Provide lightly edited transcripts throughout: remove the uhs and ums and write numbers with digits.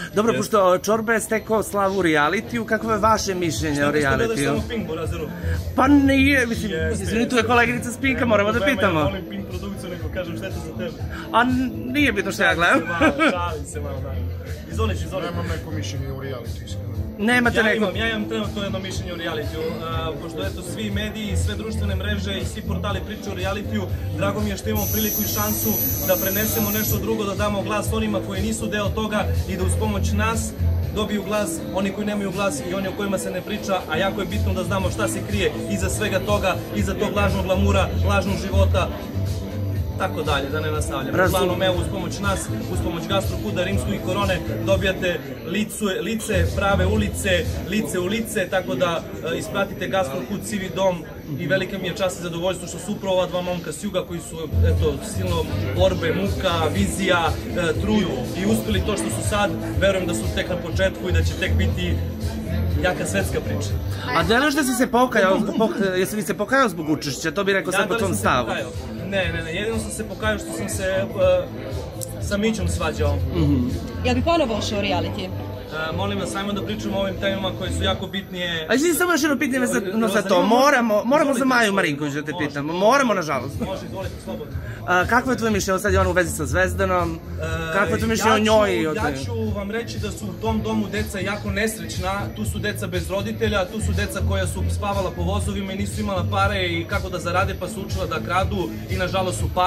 Dobro, pošto Čorba je stekao slavu u realitiju, kakvo je vaše mišljenje o realitiju? Što gledaš samo Pink, Borazeru? Pa nije, mislim, izvini, tu je koleginica s Pinka, moramo da pitamo. Ja volim Pink produkciju, nego kažem šta je to za tebe. A nije bitno što ja gledam. Šalim se malo, da. Izvoliš. Nemam neko mišljenje u realitiju, iskreno. Nemate neko... Ja imam trenutno jedno mišljenje o realitiju, pošto eto svi mediji, sve društvene mreže i svi portali pričaju o realitiju, drago mi je što imamo priliku i šansu da prenesemo nešto drugo, da damo glas onima koji nisu deo toga i da uz pomoć nas dobiju glas oni koji nemaju glas i oni o kojima se ne priča, a jako je bitno da znamo šta se krije iza svega toga, iza tog lažnog glamura, lažnog života, tako dalje, da ne nastavljam. Uglavnom, evo, uz pomoć nas, uz pomoć GastroKuda, Rimskog i Korone, dobijate lice, prave ulice, lice u lice, tako da ispratite GastroKud, Sivi dom i velika mi je čast i zadovoljstvo što su upravo ova dva momka s juga koji su, eto, silno borbe, muka, vizija, trud i uspeli to što su sad, verujem da su tek na početku i da će tek biti jaka svetska priča. A delaš da si se pokajao, jesi li se pokajao zbog učešća, to bi rekao sad po tom stavu? Ne, jedino sam se pokajao što sam se sa Mićom svađao. Jel bi ponovo ušao u reality? Molim vas, ajmo da pričamo o ovim temama koje su jako bitnije. A izvini, samo još jedno pitanje za to, moramo za Maju Marinković da te pitamo, moramo nažalost. Može, izvolite, slobodno. Kakvo je tvoje mišljenje, sad je ona u vezi sa Zvezdanom, kakvo je tvoje mišljenje o njoj? Ja ću vam reći da su u tom domu deca jako nesrećna, tu su deca bez roditelja, tu su deca koja su spavala po vozovima i nisu imala pare i kako da zarade pa su učila da kradu i nažalost su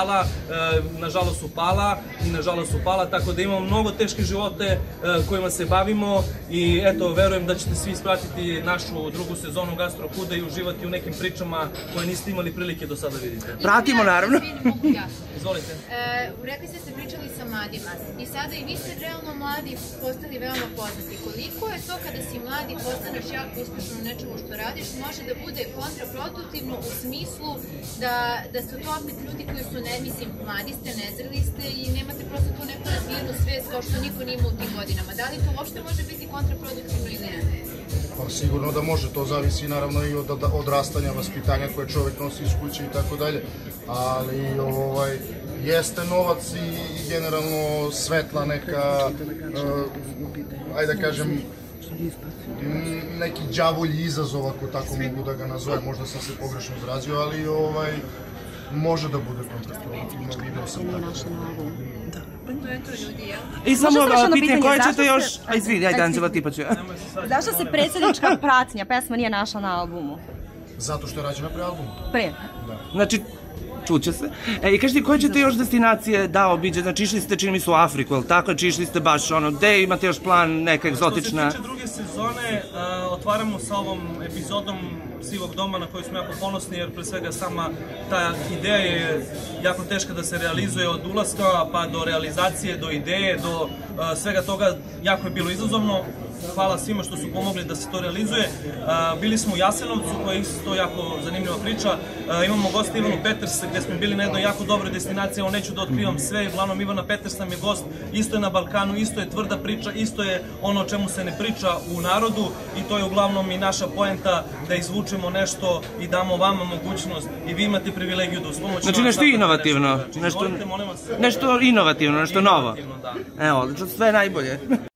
pala, tako da imamo mnogo teške živote kojima se bavimo i eto, verujem da ćete svi ispratiti našu drugu sezonu GastroKuda i uživati u nekim pričama koje niste imali prilike do sada vidite. Pratimo, naravno. Izvolite. Rekli ste pričali sa mladima i sada i vi ste realno mladi postali veoma poznati. Koliko je to kada si mladi postaneš jako uspešno u nečemu što radiš može da bude kontraproduktivno u smislu da su to opet ljudi koji su, mislim, mladi ste, nezreli ste i nemate prosto tu neku razvijenu svest kao što niko nije u tim godinama. Da li to uopšte može biti kontraproduktivno ili ne? Pa sigurno da može, to zavisi naravno i od odrastanja, vaspitanja koje čovjek nosi iz kuće i tako dalje, ali jeste novac i generalno svetla neka, ajde da kažem, neki đavolji izazov, ako tako mogu da ga nazovem, možda sam se pogrešno izrazio, ali može da bude kontraproduktivno, vidio sam tako. I samo pitanje koje ćete još... Izvini, ajde Anđela, ti pa ću ja. Zašto se predsjednička pratnja pesma nije našla na albumu? Zato što je rađena pre albumu. Pre? Znači, čuće se. I kažete, koje ćete još destinacije da obiđe? Znači, išli ste, čini mi se, u Afriku, ali tako? Znači, išli ste baš, gde imate još plan, neka egzotična... Što se tiče druge sezone, otvaramo sa ovom epizodom Sivog doma na koju smo jako ponosni, jer pre svega sama ta ideja je jako teška da se realizuje od ulaska pa do realizacije, do ideje, do svega toga jako je bilo izazovno. Hvala svima što su pomogli da se to realizuje. Bili smo u Jasenovcu, koja je isto jako zanimljiva priča. Imamo gosta Ivanu Peters, gde smo bili na jednoj jako dobroj destinaciji, neću da otkrivam sve, uglavnom Ivana Peters nam je gost, isto je na Balkanu, isto je tvrda priča, isto je ono o čemu se ne priča u narodu i to je uglavnom i naša poenta da izvučemo nešto i damo vama mogućnost i vi imate privilegiju da uz pomoć... Znači nešto inovativno, nešto inovativno, nešto novo. Evo, sve najbolje.